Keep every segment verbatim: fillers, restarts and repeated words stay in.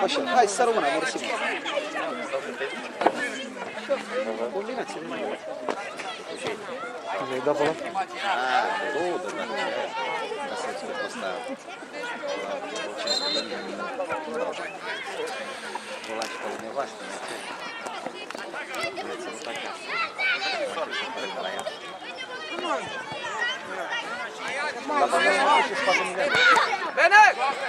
Așa, hai să rămână, mersi. Combinație de mai. Ai dat pe ăla? Ah, două de la mine. Asta e scopul ăsta. Ăla și pe nevastă. Bine!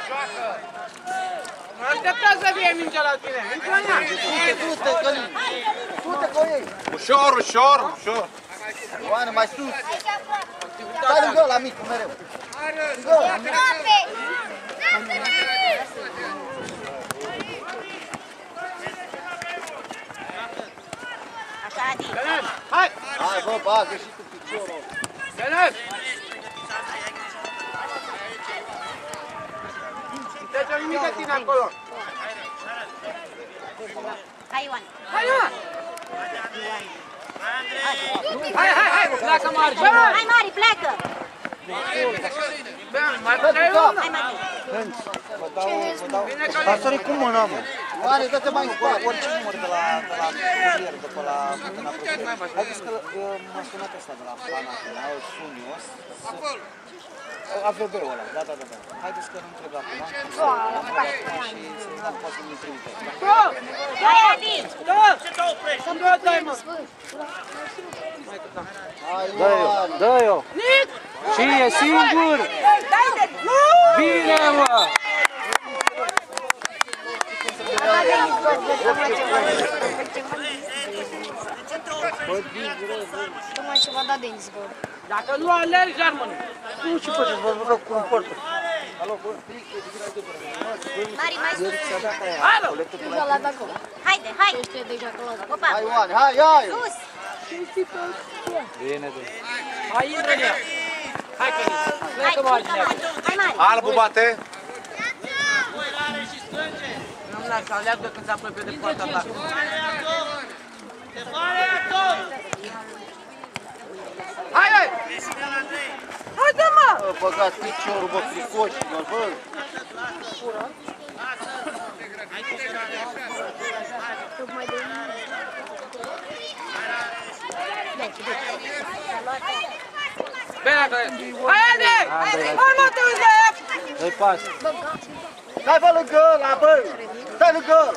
Așteptați să fie mingea la tine. Intră în ea. Du-te, Călin. Du-te cu ei. Ușor, ușor, ușor. Ioane, mai sus. Stai lângă ăla micu, mereu. Lângă ăla. Așa, Adi. Hai! Hai, bă, bagă și cu piciorul. Bine! Trece nimic de tine acolo. Hai, Ioan. Hai, Ioan! Hai, hai, hai! Pleacă margine! Hai, Mari, pleacă! Bine, mai puteai una! Hai, Mari. Vă dau, vă dau. Dar sări cu mâna, mă. Ioane, dă-te mai în spate. Orice număr de la, de la curier, de pe la Fântâna Propriu. Haideți că m-a sunat ăsta de la Plana, îl sun eu. A V B-ul ăla, da, da, da, da. Haideți că nu trebuie acum. Și să nu poate să-mi trimite. Hai, Adi! Să-mi dă, dai, mă! Dă-i-o, dă-i-o! Și e singur! Bine, mă! Tocmai ce v-a dat Denis gol. Dacă nu alergi, Armănu! Nu, ce faceți? Vă rog cu un portă. Mari, mai sus. Alo! Deja l-a dat gol. Haide, hai! Știe deja că l-a dat. Opa! Hai, Ioane, hai, hai! Sus! Bine, bine. Hai, intră în ea! Hai, Călin! Hai, Pleacă marginea! hai, Mari! Albu bate. Nu mai să aleagă când se apropie de poarta ta. Hai, hai! Hai, dă-mă! Bă, băgați piciorul, bă, fricoșilor, bă! Tocmai de Bine, Călin! Hai, Adi! Hai, mă, te uiți la ea! Dă-i pas. Stai, bă, lângă ăla, bă! Stai lângă ăla!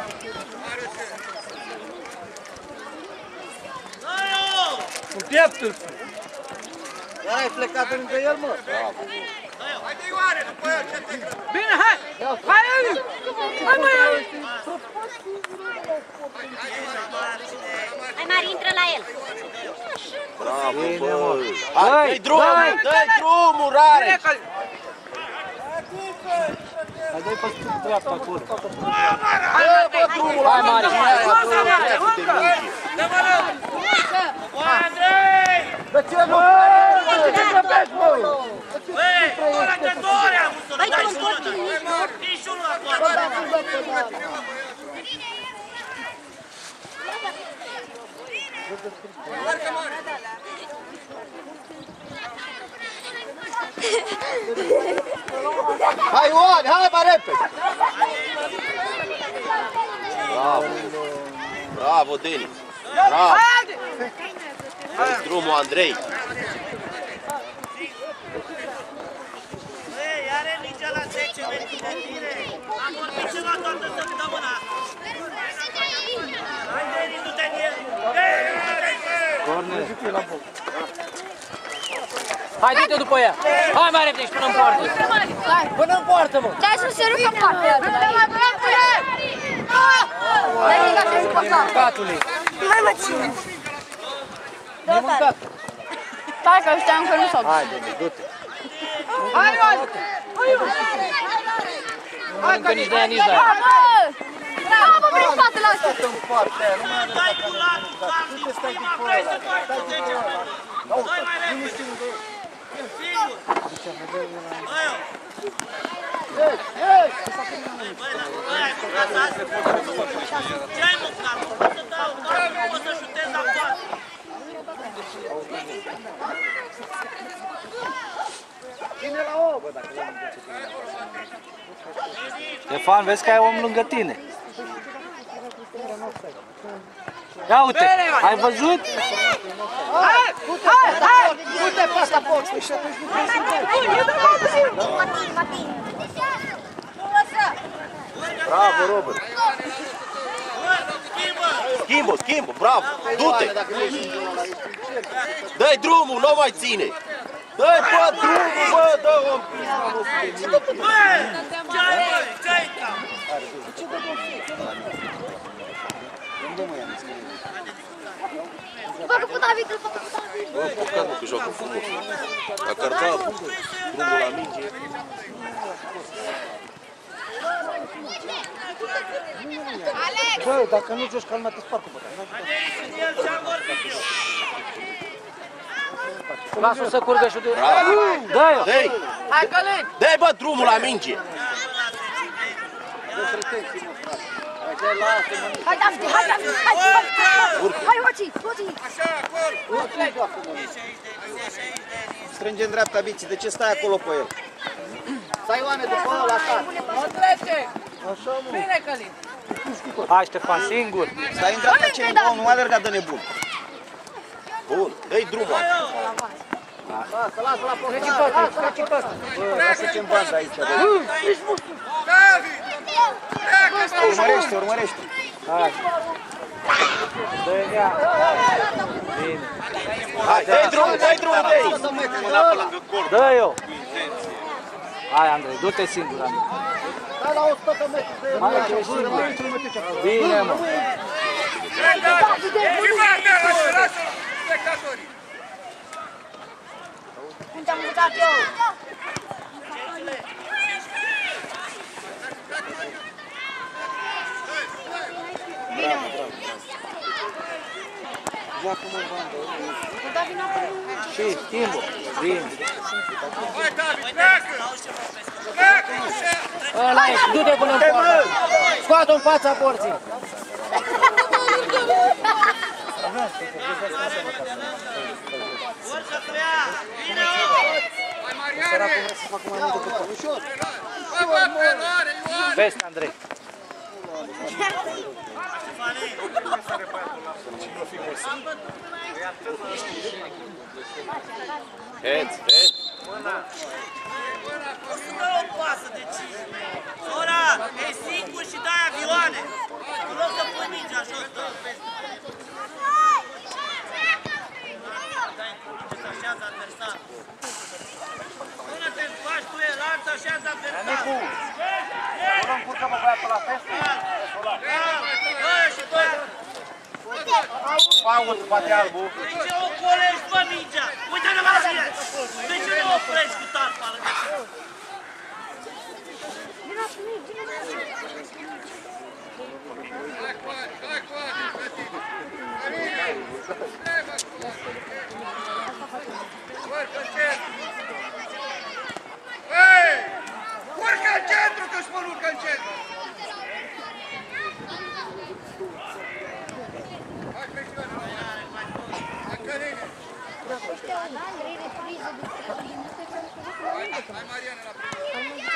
Cu pieptul. Iar ai plecat de lângă el, mă? Bine, hai! Hai, Adi! Hai, mă, Adi! Hai, Mari, intră la el! Bravo, Bine, bă. mă. Hai, Dai, dă-i drumul, dai. dă-i drumul, rare. Bine, Călin! Hai, dă-i pe dreapta acolo. Hai, Bă, drumul, Hai, Mari. De ce, mă? De ce grăbești, mă? Băi, tu întorci în mijloc! Bă, da, bă, bă, bă, da. Hai, Ioane, hai mai repede! Bravo. Bravo, Denis. Bravo. Hai, Adi! Dă-i drumul, Andrei. Are mingea la zece metri de tine. Am vorbit ceva toată săptămâna. Hai, Denis, du-te în el. Denis, du-te în el. Corner. Hai, du-te după ea. Hai mai repede și până în poartă. Până în poartă, mă. Stai să se rucă poartă. Dai mica să se poartă. Mâncatule. Mai mă ține. Ne-ai mâncat. Stai că știam că nu s-au dus. Hai, Denis, du-te. Hai, Ioan! Hai, Ioan! Nu mănâncă nici de aia, nici de aia. Da, mă, vin în spatele ăsta. Stai în partea aia, nu mai are Dai cu latul, bam, Nu te stai nu după vrei ăla, să faci stai zece după ăla. metri. Auzi, Dai mai nu repede. știu unde e. Singur. Băi-o. Ei, ei! Ce ai mâncat? O să dau, o să șutez la poartă. Cine la o, bă, dacă l-am duce. E Ștefan, vezi că ai om lângă tine. Ia uite, ai văzut? Hai, hai, hai! Du-te pe asta, porți, și atunci nu trebuie să dai. Matin, Matin. Bravo, Robert! Schimbă, schimbă, bravo! Du-te! Dă-i drumul, nu mai ține! Dă-i, bă, drumul, bă, dă-o în pizda! Bă, ce-ai, bă, ce-ai cam? Facă cu David, îl facă cu David. Bă, păcat, mă, că joacă frumos. A cărcat drumul la minge. Bă, dacă nu joci calma, te sparg cu băta. Lasă-o să curgă și-o de... Dă-i! Dă-i! Hai, Călin! Dă-i, bă, drumul la minge! Hai, David, hai, David, hai, hai! Hai, Hoci, Hoci! Strânge în dreapta biții, de ce stai acolo pe el? Stai, Ioane, după ăla, stai! Nu trece! Bine, Călin! Hai, Ștefan, singur! Stai în dreapta ce nu, nu alerga de nebun! Bun, dă-i drumul! Lasă, lasă la post! Treci pe ăsta, treci pe ăsta! Bă, lasă-te în bază aici! Urmărește, urmărește! Hai! Dă-i ea! Bine! Hai, dă-i drumul, dă-i drumul, dă-i! Dă-i-o! Hai, Andrei, du-te singur, Andrei! Stai la o sută metri de... Hai, ce singur! Bine, mă! Unde am mutat eu? Bine, mă! Joacă-mă în bandă! David n-a părut. Și, schimbă! Bine! Hai, David, pleacă! Pleacă! Ăla ești, du-te până în poartă! Scoate-o în fața porții! Urcă pe ea! Bine, hai, Mariane! Vezi, Andrei! Heads, heads! O să dă o pasă de cinci. Sora, e singur și dai avioane. În loc să pui mingea jos, dă. Dai cu minge să așează adversar. Până te faci tu elan, să așează adversar. Nu l-am curcat pe băiatul la festă? Bă, și bă. Paul, bate albul! De ce o colești, bă, mingea? Uite-ne la tine! De ce nu o oprești cu tarpa lângă tine? Urcă în centru, că spun urcă în centru! Hai, Crăciune! Hai, Căline! Hai, Mariane, la primul!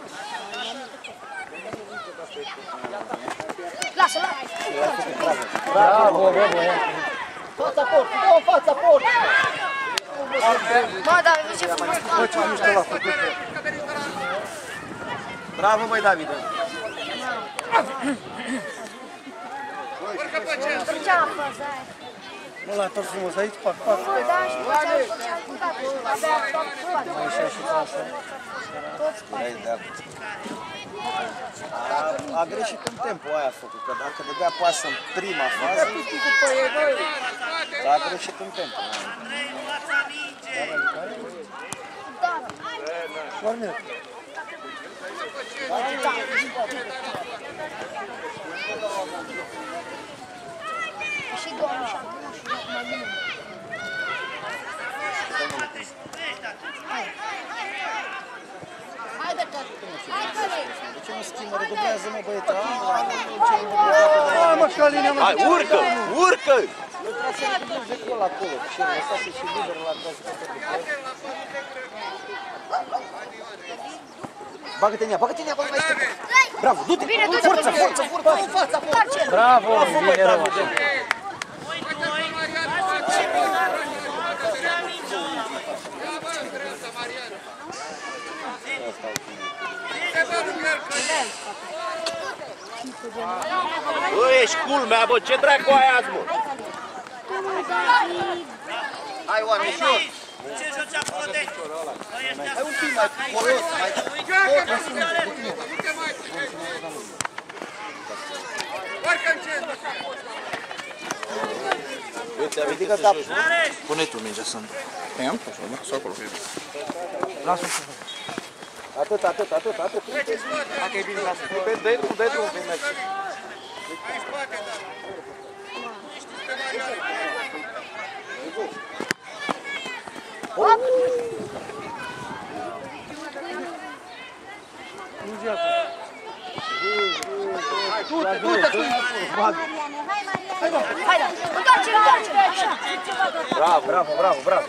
Lasă, lasă! Bravo, bravo, ia! Fața porții, dă-o în fața porții! Mă, dar vezi ce frumos faci! Bravo, băi, David! Urcă pe centru! Ce am făcut aia? Mă, la tot frumos, aici, pac, pac! Mă, da, și pe ce am făcut? Abia tot spate. Mai și și pe asta. Tot spate. A, a greșit în tempo aia a făcut, că dacă dădea pasă în prima fază, a greșit în tempo. Andrei, nu lăsa minge! Cornel. Și domnul și acum și mai bine. Hai de tot! Hai, Călin! De ce nu schimbă? Redublează, mă, băietă! Hai, urcă! Urcă! Nu trebuie să redubleze cu ăla acolo, și lăsați și liber la trasă pe tot. Bagă-te în ea, bagă-te în ea, bagă-te în ea. Bravo, du-te! Forță, forță, forță! În fața, forță! Bravo, bine rău. Bă, ești culmea, bă, ce dracu ai azi, mă? Hai, Oana, ușor! Ce joci acolo de aici? Hai un pic mai polos, mai... Ridică capul. Pune tu mingea să-mi... Păi am pus-o, mă, sau acolo. Lasă-o. Atât, atât, atât, atât. Dacă e bine, lasă-o. Dă-i drum, dă-i drum, vei merge. Hop! Hai, du-te, du-te! Hai, da! Întoarce-l, întoarce-l! Așa! Bravo, bravo, bravo, bravo!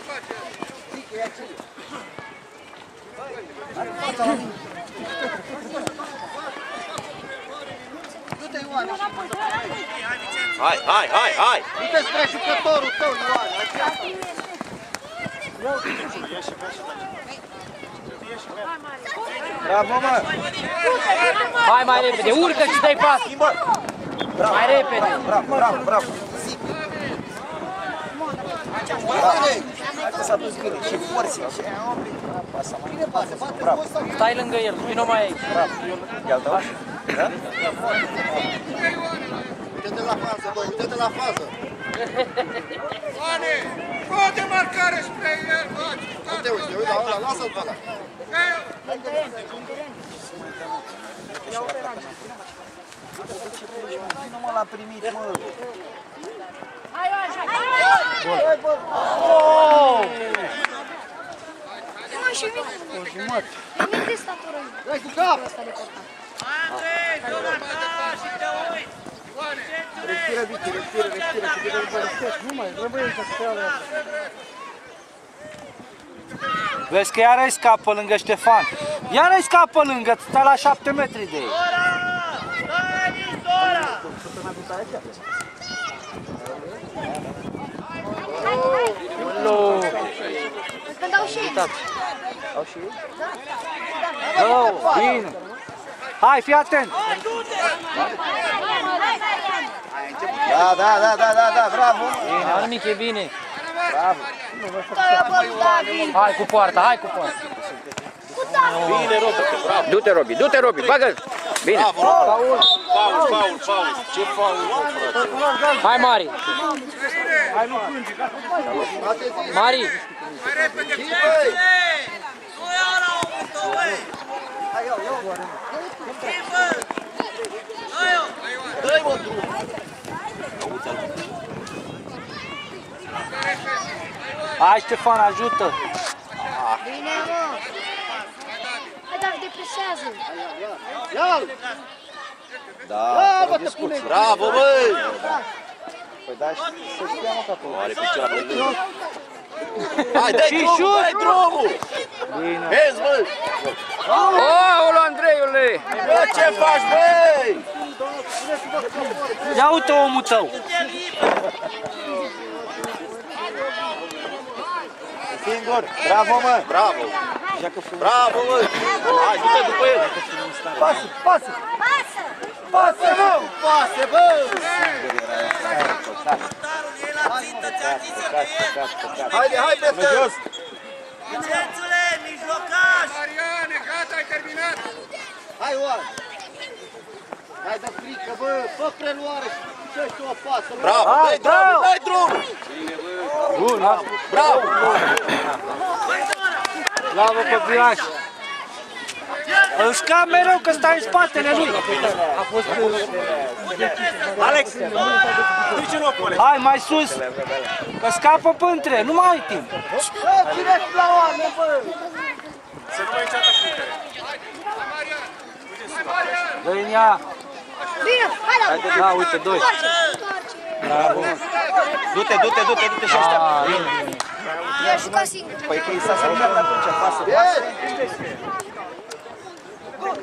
Du-te, Ioane! Hai, hai, hai, hai! Du-te spre jucătorul tău, Ioane! Bravo, mă! Hai mai repede, urcă și dai pas! Mai repede! Bravo, bravo, bravo! Hai că s-a dus bine, ce forțe, ce pasa, mai bine pasă, bravo! Stai lângă el, vino mai aici! Bravo! Ia-l tău? Da? Uite-te la fază, băi, uite-te la fază! Oane, fă de marcare spre el, faci! Uite, uite, uite, ăla, lasă-l pe ăla! Nu mă l-a primit, mă! Hai, așa! Hai, bă! mă, și vine! Vine de statură! Dai cu cap! Andrei, dă-l ta și te uiți! Respiră, Vicky, respiră, respiră, și bine îl nu mai, rămâne să se alea. Vezi că iară-i scapă lângă Ștefan. Iară-i scapă lângă, stai la șapte metri de ei. Dora! Dă-i nici Dora! Ulu! Când dau și ei! Au și ei? Dă-o, bine! Hai, fii atent! Da, da, da, da, da, da, bravo! Bine, nu nimic, e bine! Bravo! Hai cu poarta, hai cu poarta! Bine, Robi, bravo! Du-te, Robi, du-te, Robi, bagă! Bine! Faul, faul, faul, faul! Ce faul, frate? Hai, Mari! Mari! Mai repede, nu iau la omul tău, băi! Hai, iau, iau! Schimbă! Dă-i-o! Dă-i, mă, drum! Hai, Ștefan, ajută! Bine, mă! Hai, dar depresează! Ia-l! Da, bă, te pune! Bravo, băi! Păi da, să știa, mă, că acolo. Are picioarele lângă. Hai, dai drumul, dai drumul! Bine! Vezi, bă! Aolo, Andreiule! Bă, ce faci, băi? Ia uite omul tău! Singur! Bravo, mă! Bravo! Bravo, bă! Hai, du-te după el! Pasă, pasă! Pasă! Pasă, mă! Pasă, bă! Portarul e la țintă, ți-am zis să te ieri! Haide, haide, pe jos! Vicențule, mijlocaș! Mariane, gata, ai terminat! Hai, Oana! Hai, dă frică, bă! Fă preluare și ce-și o pasă, bă! Bravo, dai drumul, dai drumul! Bun, Bravo! bravo, copiraș! Îl scap mereu că stai în spatele lui! A fost... Alex! Duci în locul! Hai, mai sus! Că scapă pe între, nu mai ai timp! Bă, direct la Oana, bă! Să nu mai înceată putere. Dă-i în ea! Bine, hai la Da, uite, doi! Bravo! Du-te, du-te, du-te, du-te și așteaptă! I-a jucat singur. Păi că i s-a sărit atunci, pasă, pasă!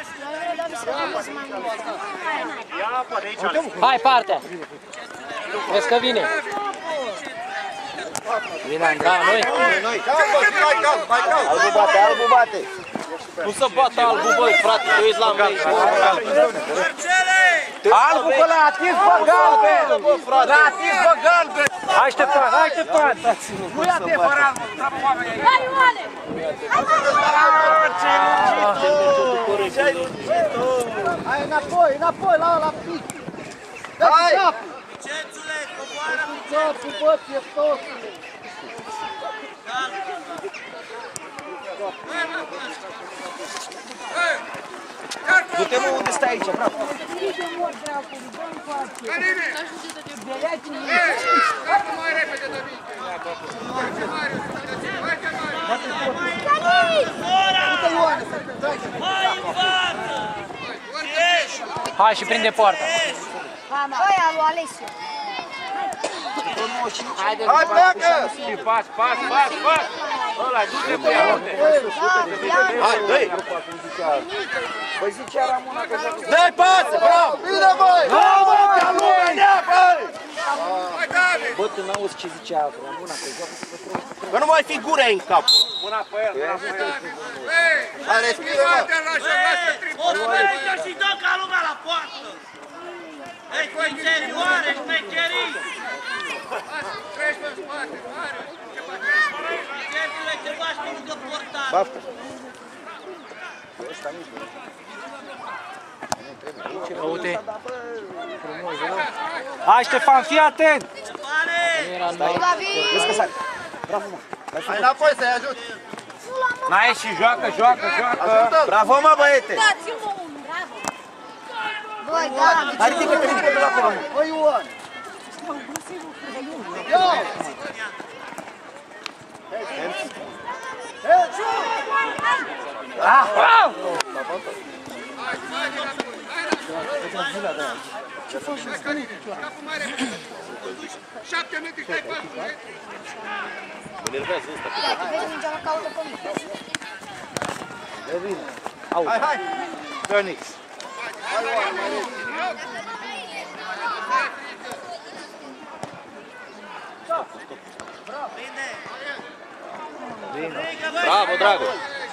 Hai, partea! Vezi că vine! Vine Andrei! Da, noi! Noi! Mai calm, mai calm! Albu bate, albu bate! Nu să bată albu, băi, frate, te uiți la mei! Albu că l-a atins pe galben! L-a atins pe galben! Hai Ștefan, hai Ștefan! Nu e adevărat, mă, oamenii aici! Hai, Ioane! Ce-ai lungit-o! Hai înapoi, înapoi, la ăla pic! Hai! Vicențule, coboară! Țapul, bă, pieptosule! Du-te, mă, unde stai aici, bravo! Hai și prinde poarta! Ăia lui Alesiu. Hai, pleacă! Și pas, pas, pas, pas! Ăla, du-te pe ea, unde? Hai, dă-i! Păi zicea Ramona că joacă... Dă-i pasă, bravo! Bine, băi! Bravo, ca lumea, nea, băi! Bă, tu n-auzi ce zicea Ramona, că joacă să vă Că nu mai fi gure în cap! Mâna pe el, mâna pe el! Hai, respiră, mă! O să merită și dă ca lumea la poartă! Ei, cu interioare, șmecherii! Treci pe spate, mare! Vicențule, te bași pe lângă portar! Baftă! Uite! Hai Ștefan, fii atent! Ștefane! Vezi că sare! Bravo, mă! Hai înapoi să-i ajut! N-ai și joacă, joacă, joacă! Bravo, mă, băiete! Dați-mă unul, bravo! Băi, da, Hai, ridică pe ridică de la acolo! Băi, Ioan! Ia! Ah, bravo! Mă nervează ăsta! vezi mingea la caută pe mine. Devine! Hai, hai! Phoenix! Bravo, Drago!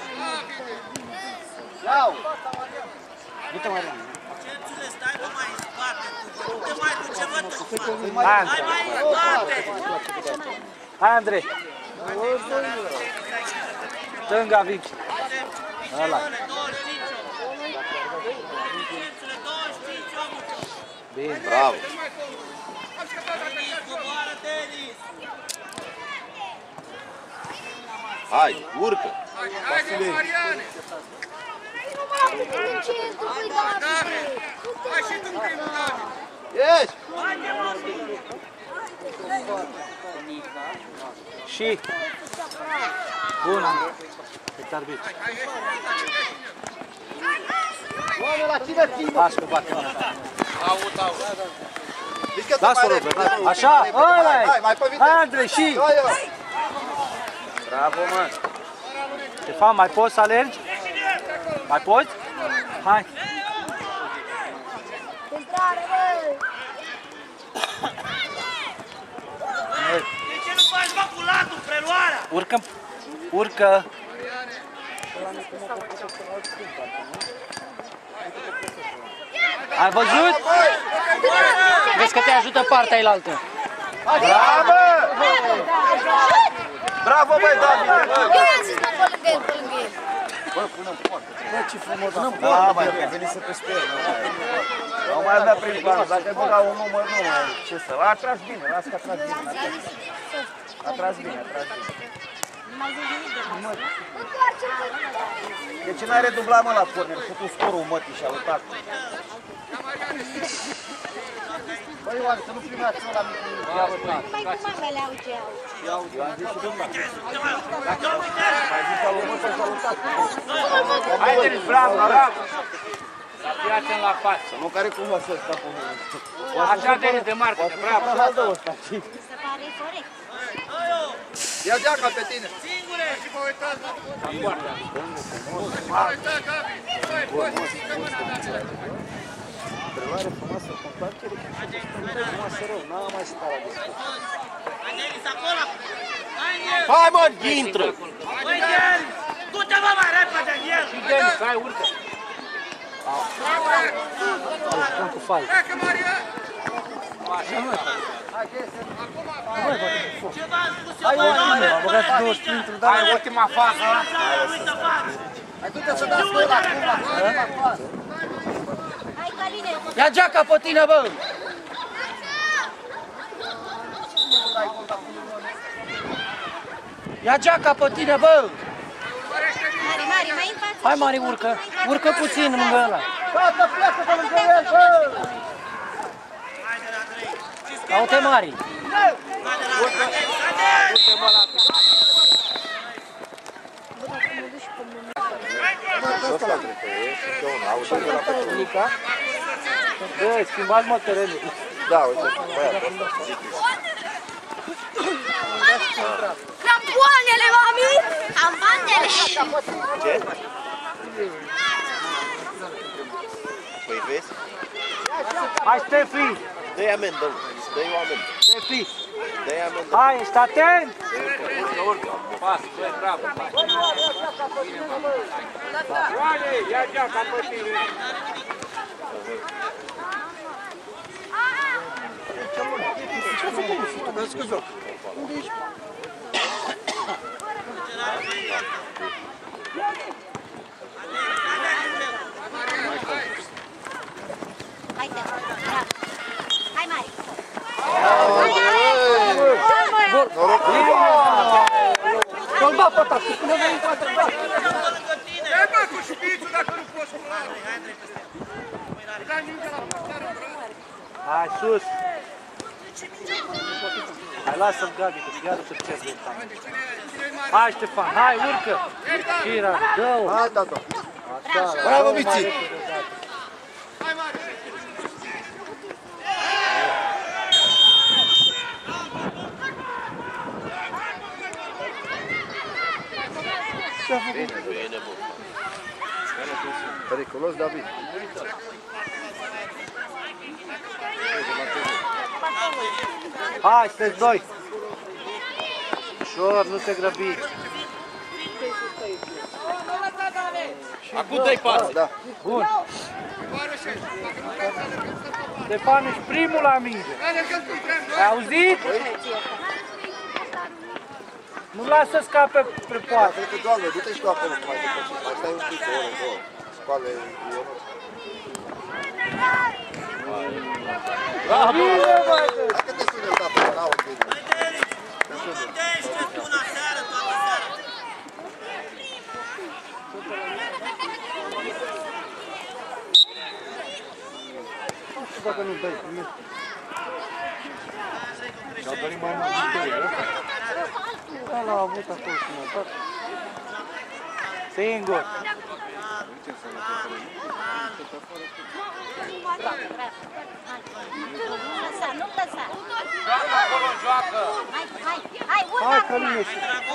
Iau! Du-te mai rău! Vicențule, stai mă mai în spate! Nu te mai duce, mă, tu! Hai, Hai Andrei! mai în spate! Hai, Andrei! Stânga, Vinci! Ăla! douăzeci și cinci! Vicențule, douăzeci și cinci, omul! Bine! Bravo! Denis, coboară, Denis! Hai, urcă! Ieși! Și... Bun! Cât arbitru! Oameni, la cine țină? Las că bate mâna! Aut, aut! Lasă-o, Robert! Așa! Ăla-i! Hai, mai pe Hai, Andrei, și! Hai, eu! Bravo, mă! Ștefan, mai poți să alergi? Mai poți? Hai! Centrare, băi! De ce nu faci, mă, cu latul, preluarea? Urcă! Urcă! Ai văzut? Vezi că te ajută partea ailaltă! Bravo! Bravo, băi, David! Eu i-am zis, mă, pe lângă el, pe lângă el. Bă, punem poartă! Bă, ce frumos! Punem poartă, bă! Da, venise pe spate! Nu mai avea prin plan, dacă băga un număr, nu mai... Ce să... A tras bine, las că a tras bine! A tras bine, a tras bine! De ce n-ai redublat, mă, la corner? A făcut scorul mătii și a luat. Băi, Ioan, să nu primeați ăla mic. Mai cu mamele au ce au. Iau, eu am zis și dumneavoastră. Mai zis că a urmă să-l salutat. Hai, Denis, bravo, bravo! La piață la față! Nu care cumva să scapă unul. Așa, Denis, de marcă, bravo! Poate să-l dă ăsta. Se pare corect. Ia geaca pe tine! Singure! Și vă uitați la poartă! Preluare frumoasă, contoarcere, frumoasă rău, n-am mai stat la discuție. Hai, Denis, acolo! Hai, Denis! Hai, mă, intră! Hai, Denis! Du-te, mă, mai repede, el! Și Denis, hai, urcă! Jucăm cu fal. Pleacă, Maria! Ce v-am spus eu, băi, doamne? Am băgat două sprinturi, dar... Hai, ultima fază! Uită față! Hai, du-te să dați gol acum, Hai, Caline! Ia geaca pe tine, bă! Ia geaca pe tine, bă! Mari, Mari, mai în față! Hai, Mari, urcă! Urcă puțin lângă ăla! Tată, pleacă pe lângă el, bă! Caută Mari! Bă, schimbați mă terenul! Da, uite, băiatul. Crampoanele, mami! Am bandele! Ce? Păi vezi? Hai, Stefi! Dă-i amendă, dă-i o amendă. Stefi! Dă-i amendă. Hai, ești atent! Urcă, urcă! Pas, băi, bravo! Ioane, ia geaca pe tine! Hai, Teo! Hai, Mari! Gol, bă, pe tati, până vei în față, bă! Hai, bă, cu șupițul dacă nu poți cu ăla! Hai, sus! Hai, lasă-l, Gabi, că iară să cerți de tine. Hai, Ștefan, hai, urcă! Chira, dă-o! Hai, tată! Bravo, Miții! Hai, Mari! Bine, bine, bă. Periculos, David. Hai, sunteți doi! Ușor, nu te grăbi! Acum dă-i pas. Da. Bun! Ștefan, ești primul la minge! Ai auzit? Nu lasă să scape pe poartă! Cred că, Doamne, du-te și tu acolo, mai departe. Mai stai un pic, o oră, două. Scoale Ionut. Bravo! Hai că te sune, tată, n-au bine. Hai, Denis! Nu te ești una seară, toată seara! Nu știu dacă nu dai, nu. Și-au dorit mai mult victorie, nu? Da, l-au avut acolo și mă tot. Singur! Nu lăsa, nu lăsa! Joacă acolo, joacă! Hai, hai, hai, urcă Hai, acum! Căline!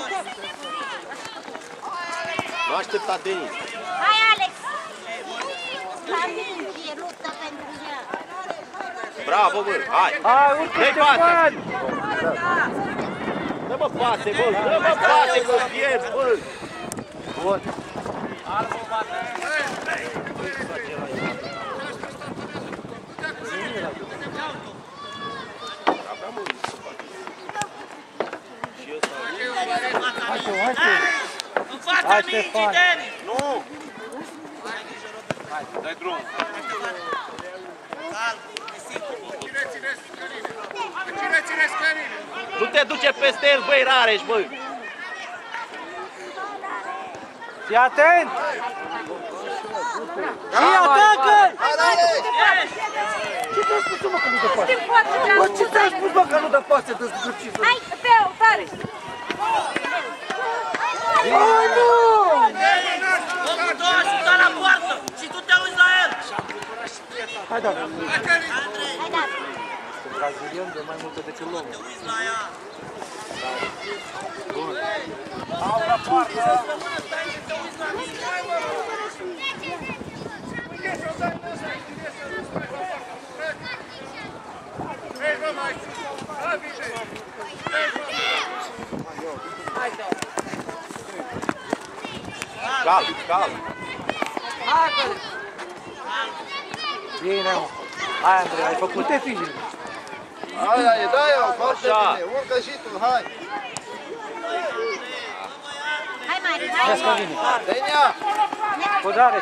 Nu aștepta Denis. Hai, Alex! La minge, luptă pentru ea! Bravo, bă, hai! Hai, urcă, Dă-i Ștefan! Dă-mă pase, bă, dă-mă pase, bă, pierzi, bă! Bun! Albu bate! Hai, Teo, hai, Teo! În fața Hai, mingii, Ștefan. Denis! Nu! Hai, dai drum! Calm, e simplu. Cine țineți Căline? Cine țineți Căline? Nu te duce peste el, băi, Rareș, bă! Fii atent! Și atacă! Ce ți-am spus, mă, că nu dă pace? Bă, ce ți-am spus, mă, că nu dă pace de zgârcită? Hai, Teo, tare! Hai, nu! Locul doi, ajută la poartă și tu te uiți la el! Hai, da! Andrei! Hai, da! Brazilian de mai multă decât lomul. Te uiți la ea! Au la poartă! Calm, calm. Bine, mă. Hai, Andrei, ai făcut. Te fi bine. Hai, hai, dai-o, foarte bine, urcă și tu, hai. Hai, Mari, hai! Ia-ți că vine. Denia! Podareș.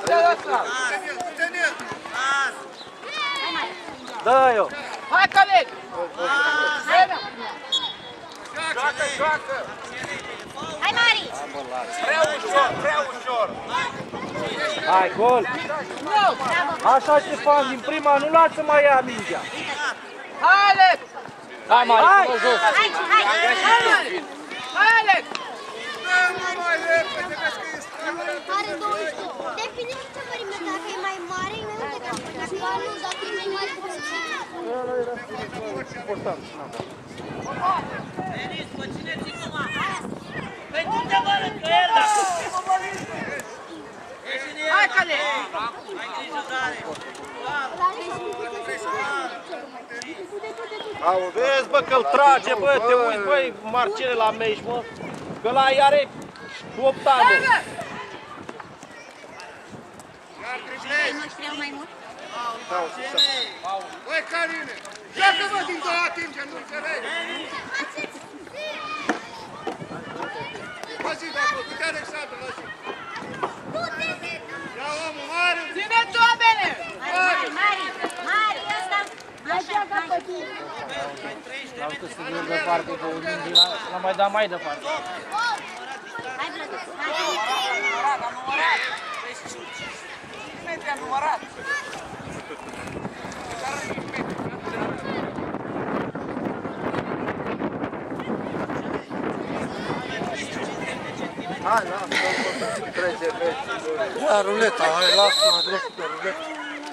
Dă-i-o. Hai, Calec! Joacă, joacă! Hai, Mari! Prea ușor, prea ușor! Hai, gol. Așa, Ștefan, din prima nu lasă mai ia mingea. Hai, Alex! Hai, Mari, Hai, până jos. hai, hai! Hai, Alex! Are douăzeci. Depinde de ce mărime, dacă e mai mare, e mai mult decât dacă nu, dacă e mai mare decât Important. Denis, mă țineți acum! Păi cum te mă arăt cu el, dacă... Hai, Calec! Ai grijă, tare! Au, vezi, bă, că-l trage, bă, te uiți, băi, Marcele la meci, mă, că ăla are opt ani. Nu știau mai mult? Băi, Carine! Joacă-mă din două atingeri, nu înțelegi! Mă zi de acolo, uite Alexandru, mă zi! Ia omul, mare! Țineți oamene! Mari, Mari, Mari, ăsta! Așa, hai! L-au că să de departe, că mingi l-a mai dat mai departe. Hai, Vlădăț, hai! Am numărat! Metri am numărat! Hai, lasă, trece, vezi. Ia ruleta, hai, lasă-mă, trece pe ruleta.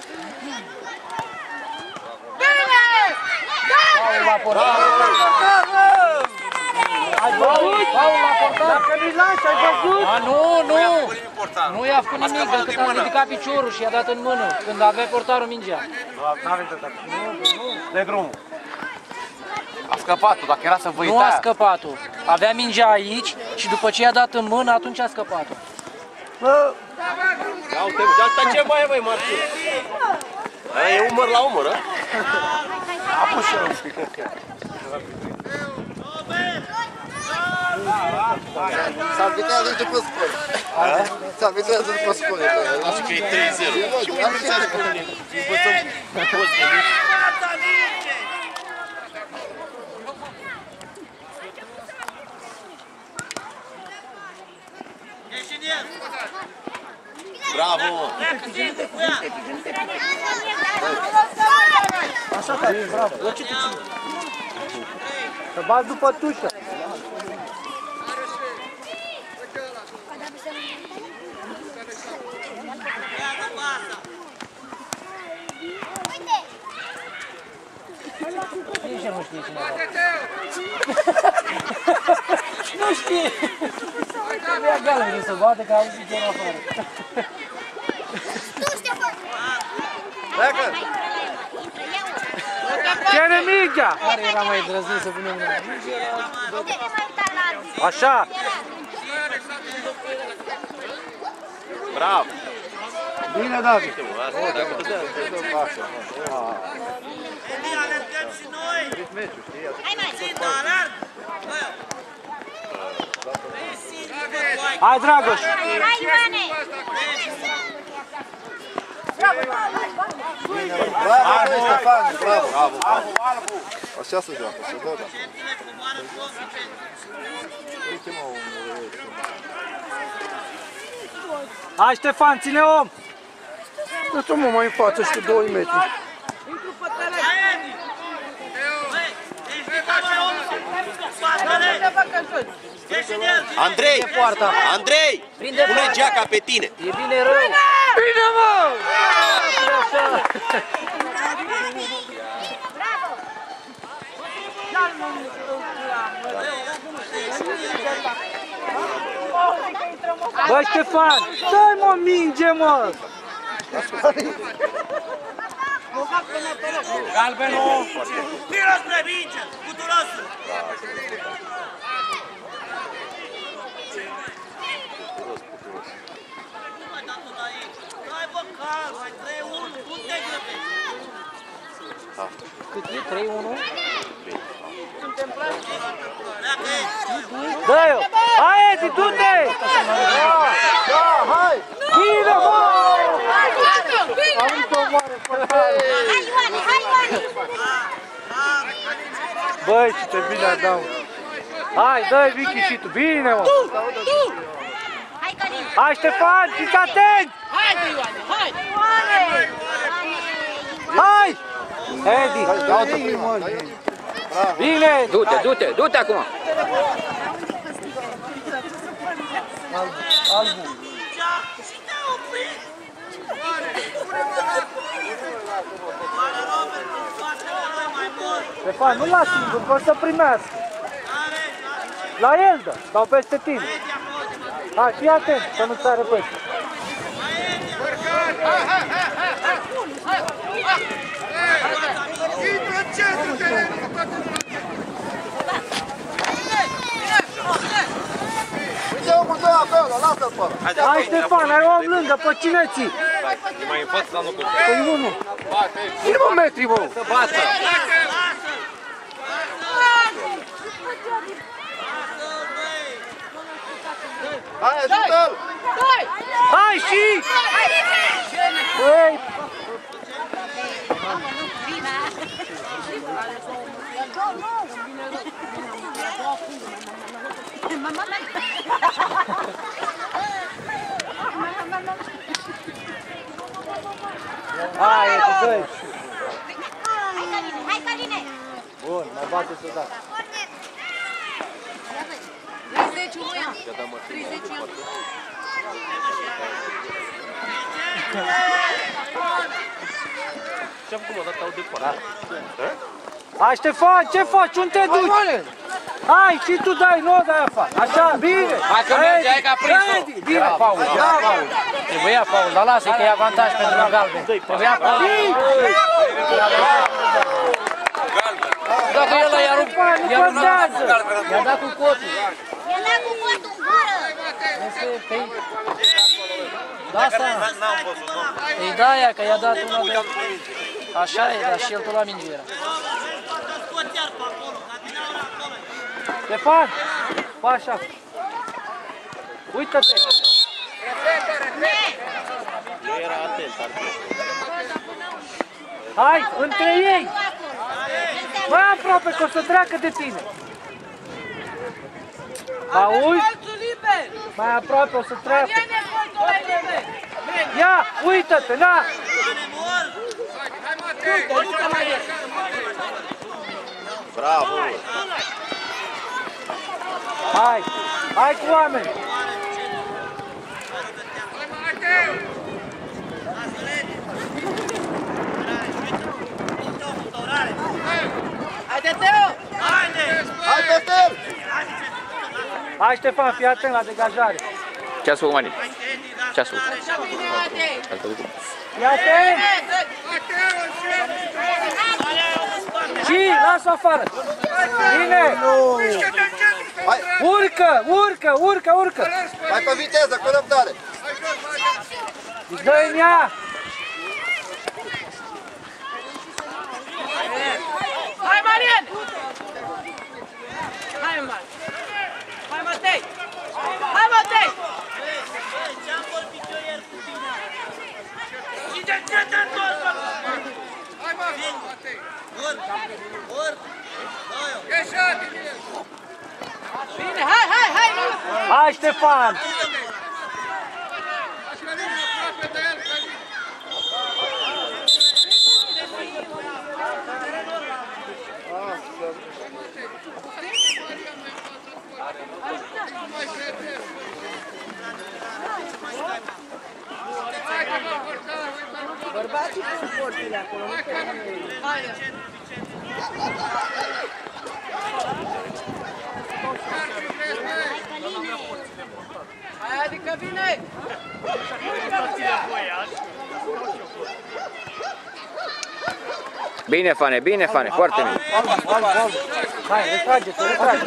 Bine! Paul la portar. Ai văzut? Paul la portar. Dacă nu-i lași, ai văzut? A, nu, nu. Nu i-a făcut nimic, decât a ridicat piciorul și i-a dat în mână, când avea portarul mingea. N-avem de dat. Nu, nu. De drumul. A scăpat-o, dacă era să vă Nu a scăpat-o. Avea mingea aici și după ce i-a dat în mână, atunci a scăpat-o. Ia uite, asta ce mai e, măi, Marcel? Aia e umăr la umăr, a? A pus și el un pic. S-arbitrează după spune. S-arbitrează după spune. Lasă că e trei zero. Și mă arbitrează cu mine. Învățăm poți de mici. Bravo, mă! Așa că, bravo. Dă ce te ține. Să bați după tușă. Nici nu știe cine a Nu știe. Trebuia galbenii să bate, că a auzit chiar afară. Pleacă! Cere mingea! Care era mai drăzit să punem mâna? Așa! Bravo! Bine, David! Hai, Mari! Hai, Dragoș! Hai, Ioane! Bravo, băi, Ștefan, bravo! Bravo, așa se joacă, se dă, da. Hai, Ștefan, ține om! Dă-ți-o, mă, mai în față și cu doi metri. Intru pe teren! Andrei! Andrei! Pune geaca pe tine! E bine rău! Bine, mă! Așa! Bravo! Bă, Ștefan, dă-i mă minge, mă! Galbenul! Tira spre minge, Puturosul! Nu mai da tot aici. Hai bă, calm, hai trei unu, nu te grăbești. Cât e? trei unu? Dă-i-o! Hai, Edi, du-te! Da, hai! Bine, bă! Hai, Ioane, hai, Ioane! Băi, ce bine dau! Hai, dă-i, Vicky, și tu! Bine, mă! Hai, Călin! Hai, Ștefan, fiți atenți! Haide, Ioane, haide! Hai! Edi! Ia-o-te prima! Bine! Du-te, du-te, du-te acum! Și te-a oprit! Oare Robert, scoate-le noi mai mult! Ștefan, nu lași singur, că o să primească! La el, da! Dau peste tine! Hai, fii atent, să nu sară peste! Intră în centru terenului, Uite omul tău acolo, lasă-l pe ăla! Hai, Ștefan, ai om lângă, pe cine ții? Mai în față, dar nu cu Păi unul! Ține mă metri, mă! să bată! Hai, ajută-l! Hai și! Băi! Hai, cu doi! Hai, Căline, hai, Căline! Bun, mai bate să da. treizeci unu ia. treizeci ia. Ce-am cum o dat au departe? Hai, Ștefan, ce faci? Unde te duci? Hai, și tu dai, nu dai afară. Așa, bine. Hai că merge, hai că a prins-o. Bine, Paul, Paul. Trebuia Paul, dar lasă că e avantaj pentru galben. Trebuia Paul. Dacă el i-a rupt, i-a contează. i-a dat cu cotul. I-a dat cu cotul în gură! Da, asta. Îi da aia, că i-a dat una de... Așa e, dar și el tot la minge era. Ștefan, fă așa. Uită-te. Era atent, ar fi. Hai, între ei. Mai aproape că o să treacă de tine. Auzi? Mai aproape o să treacă. Ia, uită-te, na! Bravo! Hai, hai cu oameni! Haide, Teo! Hai, Peter! Hai, Ștefan, fii atent la degajare. Ce ați făcut, Mani? Ce ați făcut? Fii atent! Și, lasă-o afară! Bine! Hai, Urcă, urcă, urcă, urcă! hai pe viteză, cu răbdare! Îți dă-i în ea! Hai, Marian! Hai, Marian! Hai, Matei! Hai, Matei! Ce-am vorbit eu ieri cu tine? Și de ce te întorci? Hai, mă, Matei! Urc! Urc! Dă-i-o! Ieși, bine! Bine, hai, hai, hai! Hai, Ștefan! Călin, aproape de el, Călin! Mai crede! Haide, mă, portar, uite-l! Bărbații cu suportile acolo. Hai, Călin! Haide! Chiar și crezi, băi! Hai, adică Mică, vine! Bine, Fane, bine, Fane, foarte bine. Hai, retrageți, retrageți.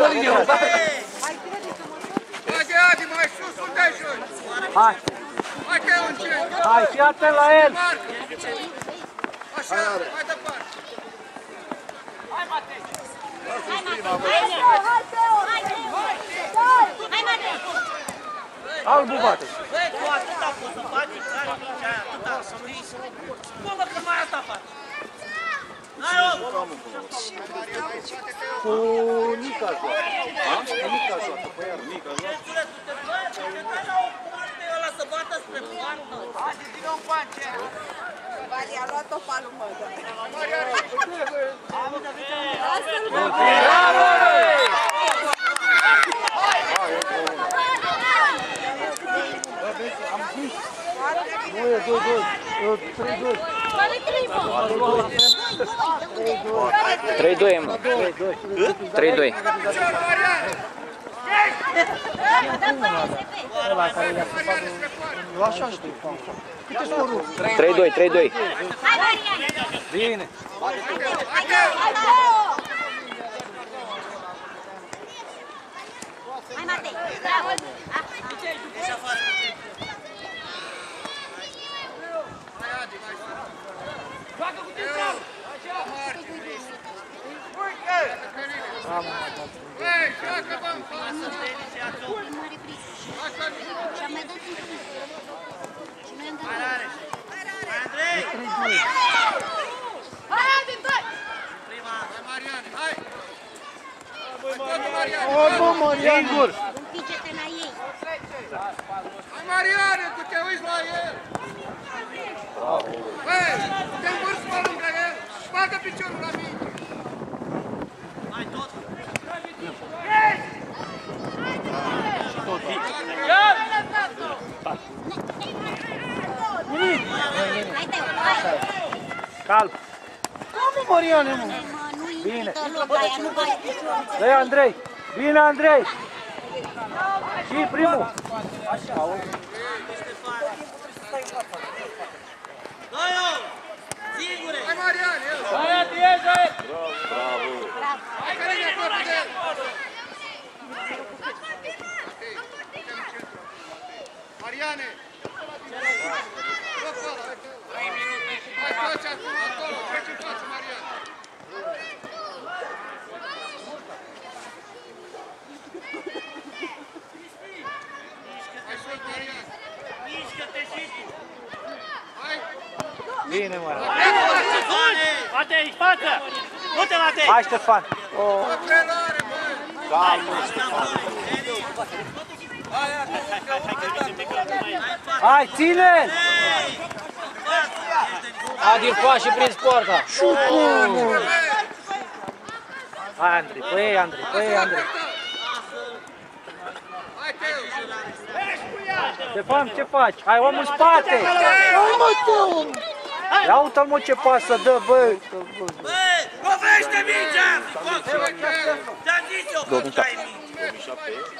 Haide, Adi, mai sus, unde jos? Hai. Hai că e un centru. Hai, fii atent la el. Așa, mai departe. Hai, Matei! Hai, Teo! Hai, Teo! Hai, Matei! Albu bate. Băi, cu atâta poți să faci, care nici aia, atâta să vii. Spune că mai asta faci. Hai, om! Cu Nica joacă. Cu Nica joacă, pe iar Nica joacă. Băiețule, tu te bagi, te dai la o parte, ăla să bată spre poartă. Haide, zi-le un pance! Mari, a luat-o palumă. Nu e doi doi, trei doi. trei doi, mă. trei doi. Ăla care i-a făcut. Eu așa știu. Câte scorul? trei doi, trei doi. Bine. Hai, Matei! Bravo! Ești afară. Joacă cu tine! Băi, joacă, bă, în față! Mare priză. Și-am mai dat în priză. Și noi am dat. Hai, Rareș! Hai, Andrei! Hai, Adi, dai! Prima! Hai, Marian, hai! Hai, Marian! O, bă, Marian! Singur! Împinge-te la ei. Hai, Mariane, tu te uiți la el! Băi, te învârți pe lângă el, bagă piciorul la mine! Hai, tot! Hai, Teo! Hai! Calm. Calm, Mariane, mă. Bine. Nu bagi piciorul. Dă-i, Andrei. Bine, Andrei. Și primul. Așa, o. Dă-i-o! Singure! Hai, Marian, el! Hai, Adi, ieși, hai! Hai, că vine aproape de el! Mariane! Hai, faci acum acolo, treci în față, Marian! Hai sus, Marian! Mișcă-te și tu! Hai! Bine, mă. Matei, în față! Du-te, Matei! Hai, Ștefan. Bă, prelare, bă! Hai, ține-l! Adi îl poa și prins poarta. Hai, Andrei, pe ei, Andrei, pe ei, Andrei. Hai, Teo! Ștefan, ce faci? Hai, om în spate! Hai, mă, Teo! Ia uite-l, mă, ce pasă dă, bă! Băi, lovește mingea! Te-am zis eu că dai mingea!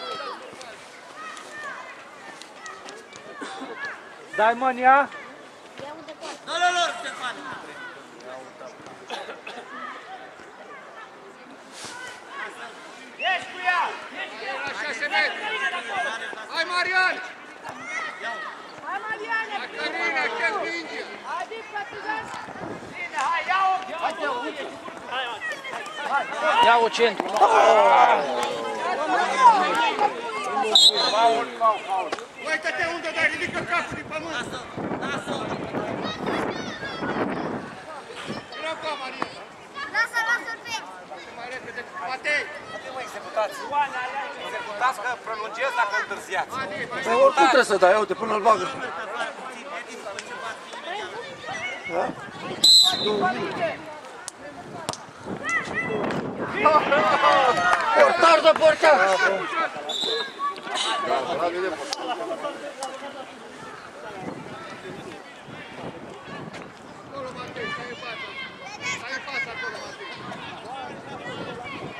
Dai, mă, ia! Dă-le lor, Ștefan! Ieși cu ea! La șase metri! Hai, Marian! Hai, Mariane! La Carina, aștept mingea! Adi, partizan! Bine, hai, ia-o! Hai, Teo, uite! Ia-o centru. Uită-te unde dai, ridică capul din pământ! Lasă! Lasă! Vină acolo, Marian! Lasă, lasă-l pe! Mai repede! Matei! Executați că prelungesc dacă întârziați. Păi oricum trebuie să dai, uite, până îl bagă. Portar de portar! Acolo, Matei, stai în față! Stai în față acolo, Matei!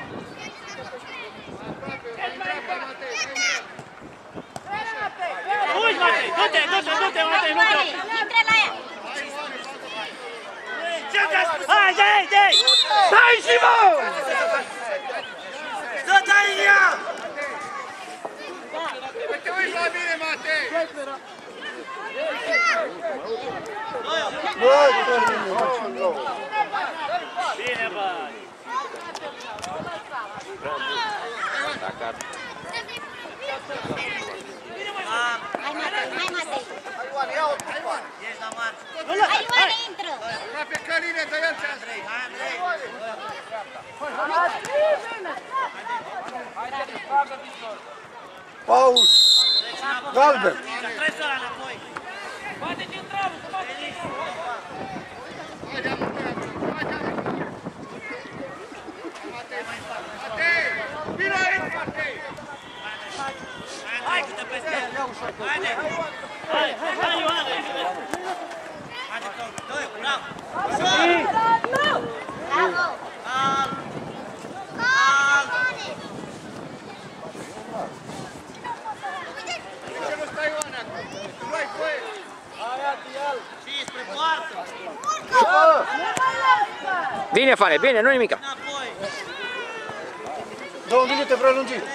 Aproape, stai în dreapta, Matei, stai în dreapta! Hai, dai, dai! Stai și mă! Dă-te în ea! Te uiți la mine, Matei! Bine, bă! Hai, Matei, hai, Matei. Hai, Ioane, ia-o! Hai, Ioane! Ești la marș! Hai, Ioane, intră. Aproape Căline, dă el ce Andrei! Hai, Andrei! Paul! Galben! Treci ăla înapoi! Bate-te în travă, cum a Haide, amândoi, haide, amândoi! Matei, Matei! Vino aici, Matei! Hai, că te peste el! Haide! Hai, hai, Ioane! Haide, doi, bravo! Bravo. Al! Al! De ce nu stai Ioane acum? Nu ai voie! Și spre poartă! Bine, Fane, bine, nu nimica. Înapoi! Două minute prelungit.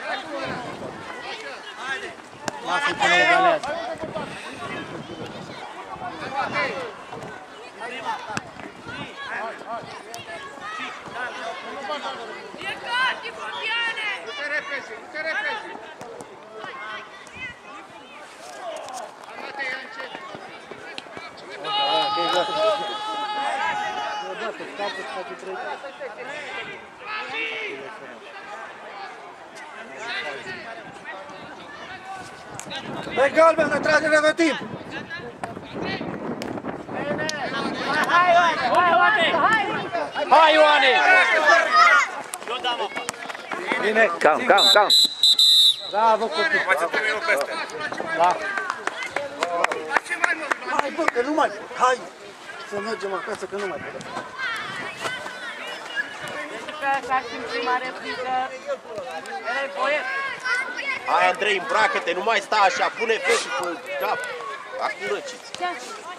Haide! Lasă-i până egalează. Nu te repezi, nu te repezi! Matei, ia încet! Pe Galben, ne trage de timp! Hai, Ioane! Eu dam apa! Bine! Calm, calm, calm. Bravo, copii! Da! Ce mai mult? Hai, bă, că nu mai... Hai! Să mergem acasă, că nu mai putem. Hai, Andrei, îmbracă-te, nu mai sta așa, pune feșul pe cap. Acum răciți.